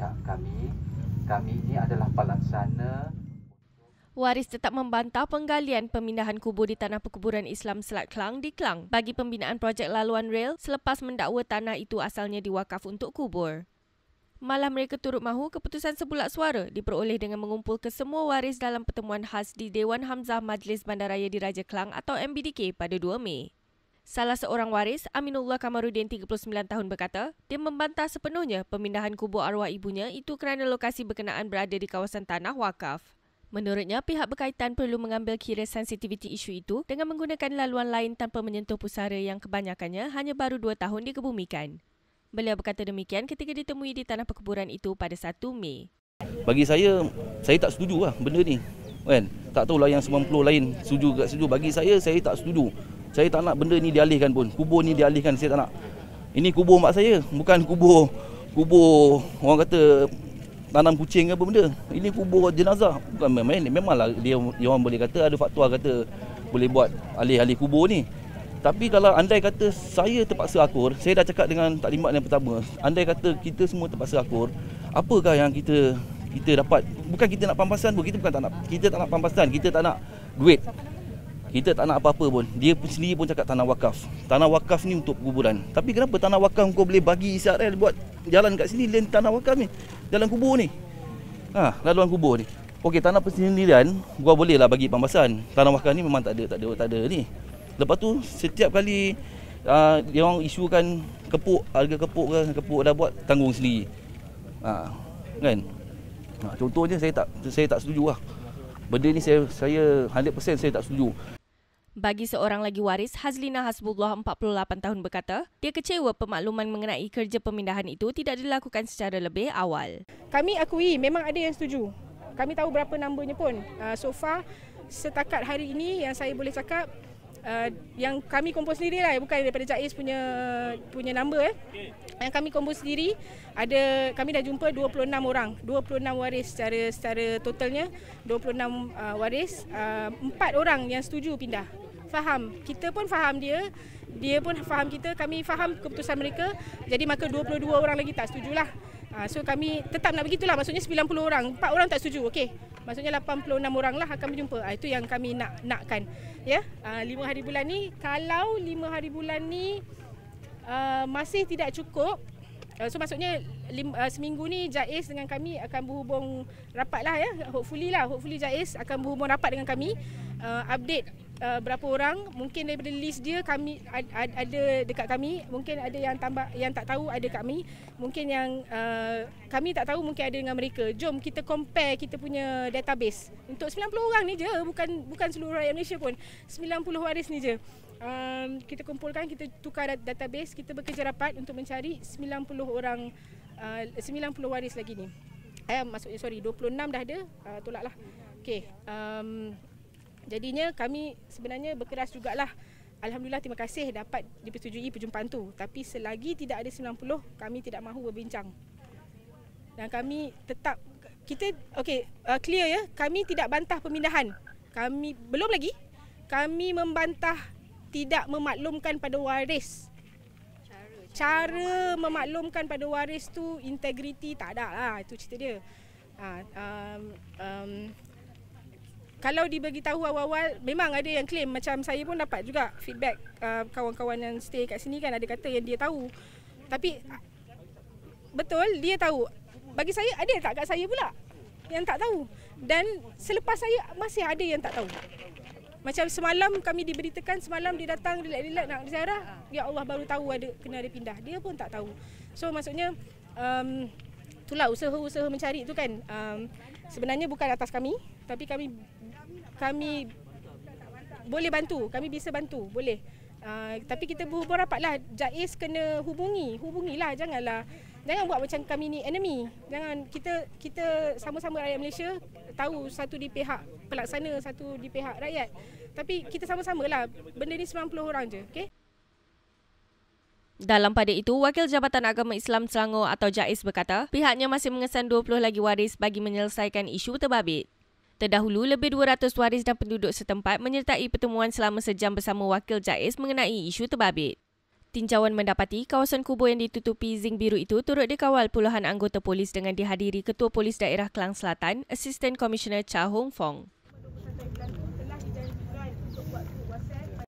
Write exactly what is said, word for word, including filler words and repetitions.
pihak kami, kami ini adalah pelaksana. Waris tetap membantah penggalian pemindahan kubur di Tanah Perkuburan Islam Selat Kelang di Kelang bagi pembinaan projek laluan rel selepas mendakwa tanah itu asalnya diwakaf untuk kubur. Malah mereka turut mahu keputusan sebulat suara diperoleh dengan mengumpulkan semua waris dalam pertemuan khas di Dewan Hamzah Majlis Bandaraya Diraja Kelang atau M B D K pada dua Mei. Salah seorang waris, Aminullah Kamarudin, tiga puluh sembilan tahun berkata, dia membantah sepenuhnya pemindahan kubur arwah ibunya itu kerana lokasi berkenaan berada di kawasan tanah wakaf. Menurutnya, pihak berkaitan perlu mengambil kira sensitiviti isu itu dengan menggunakan laluan lain tanpa menyentuh pusara yang kebanyakannya hanya baru dua tahun dikebumikan. Beliau berkata demikian ketika ditemui di tanah perkuburan itu pada satu Mei. Bagi saya, saya tak setuju lah benda ni. Kan? Tak tahulah yang sembilan puluh lain setuju tak setuju. Bagi saya, saya tak setuju. Saya tak nak benda ni dialihkan pun. Kubur ni dialihkan, saya tak nak. Ini kubur mak saya, bukan kubur kubur orang kata tanam kucing ke apa benda. Ini kubur jenazah. Bukan main-main. Memanglah dia, dia orang boleh kata ada fatwa kata boleh buat alih-alih kubur ni. Tapi kalau andai kata saya terpaksa akur, saya dah cakap dengan taklimat yang pertama, andai kata kita semua terpaksa akur, apakah yang kita kita dapat? Bukan kita nak pampasan pun, kita bukan tak nak, kita tak nak pampasan, kita tak nak duit. Kita tak nak apa-apa pun. Dia pun sendiri pun cakap tanah wakaf. Tanah wakaf ni untuk kuburan. Tapi kenapa tanah wakaf kau boleh bagi Israel buat jalan kat sini, lain tanah wakaf ni? Jalan kubur ni. Ha, laluan kubur ni. Okey, tanah persendirian gua bolehlah bagi pampasan. Tanah wakaf ni memang tak ada, tak ada, tak ada ni. Lepas tu setiap kali uh, dia orang isukan kepuk, harga kepuk ke kepuk dah buat, tanggung sendiri. Ha, kan? Ha, contohnya saya tak saya tak setuju lah. Benda ni saya saya seratus peratus saya tak setuju. Bagi seorang lagi waris, Hazlina Hasbullah, empat puluh lapan tahun berkata, dia kecewa pemakluman mengenai kerja pemindahan itu tidak dilakukan secara lebih awal. Kami akui memang ada yang setuju. Kami tahu berapa nombornya pun. Uh, so far, setakat hari ini yang saya boleh cakap, uh, yang kami kumpul sendiri lah, bukan daripada Jais punya punya number eh. Yang kami kumpul sendiri, ada kami dah jumpa dua puluh enam orang, dua puluh enam waris secara secara totalnya, dua puluh enam uh, waris, uh, empat orang yang setuju pindah. Faham, kita pun faham dia, dia pun faham kita, kami faham keputusan mereka. Jadi maka dua puluh dua orang lagi tak setujulah. Uh, so kami tetap nak begitulah, maksudnya sembilan puluh orang, empat orang tak setuju. Okey. Maksudnya lapan puluh enam orang lah akan berjumpa. Uh, itu yang kami nak nakkan. Ya, uh, lima hari bulan ni, kalau lima hari bulan ni uh, masih tidak cukup, uh, so maksudnya lim, uh, seminggu ni Jais dengan kami akan berhubung rapat lah ya. Hopefully lah, hopefully Jais akan berhubung rapat dengan kami. Uh, update uh, berapa orang, mungkin daripada list dia kami ad, ad, ada dekat kami, mungkin ada yang tambah, yang tak tahu ada kami, mungkin yang uh, kami tak tahu mungkin ada dengan mereka. Jom kita compare kita punya database untuk sembilan puluh orang ni je, bukan bukan seluruh rakyat Malaysia pun, sembilan puluh waris ni je. Um, kita kumpulkan, kita tukar database, kita bekerja rapat untuk mencari sembilan puluh orang, uh, sembilan puluh waris lagi ni. Eh, maksudnya sorry, dua puluh enam dah ada, uh, tolaklah. Okey. Um, Jadinya kami sebenarnya berkeras jugalah. Alhamdulillah, terima kasih dapat dipersetujui perjumpaan tu. Tapi selagi tidak ada sembilan puluh, kami tidak mahu berbincang. Dan kami tetap, kita, okey, uh, clear ya, kami tidak bantah pemindahan. Kami, belum lagi, kami membantah tidak memaklumkan pada waris. Cara memaklumkan pada waris tu, integriti tak ada lah, itu cerita dia. Ha, um, um, Kalau dibagi tahu awal-awal, memang ada yang claim, macam saya pun dapat juga feedback uh, kawan-kawan yang stay kat sini kan, ada kata yang dia tahu. Tapi betul, dia tahu. Bagi saya, ada tak kat saya pula yang tak tahu. Dan selepas saya, masih ada yang tak tahu. Macam semalam kami diberitakan, semalam dia datang relax-relax nak ziarah, ya Allah baru tahu ada kena ada pindah. Dia pun tak tahu. So maksudnya, um, itulah usaha-usaha mencari itu kan. Um, sebenarnya bukan atas kami, tapi kami kami boleh bantu, kami bisa bantu, boleh. Uh, tapi kita berhubung rapatlah. Jais kena hubungi, hubungilah, janganlah jangan buat macam kami ni enemy. Jangan, kita kita sama-sama rakyat Malaysia, tahu satu di pihak pelaksana, satu di pihak rakyat. Tapi kita sama-samalah. Benda ni sembilan puluh orang je, okey? Dalam pada itu, Wakil Jabatan Agama Islam Selangor atau Jais berkata, pihaknya masih mengesan dua puluh lagi waris bagi menyelesaikan isu terbabit. Terdahulu, lebih dua ratus waris dan penduduk setempat menyertai pertemuan selama sejam bersama Wakil Jais mengenai isu terbabit. Tinjauan mendapati kawasan kubur yang ditutupi zinc biru itu turut dikawal puluhan anggota polis dengan dihadiri Ketua Polis Daerah Klang Selatan, Assistant Commissioner Cha Hong Fong. telah dijanjikan untuk buat WhatsApp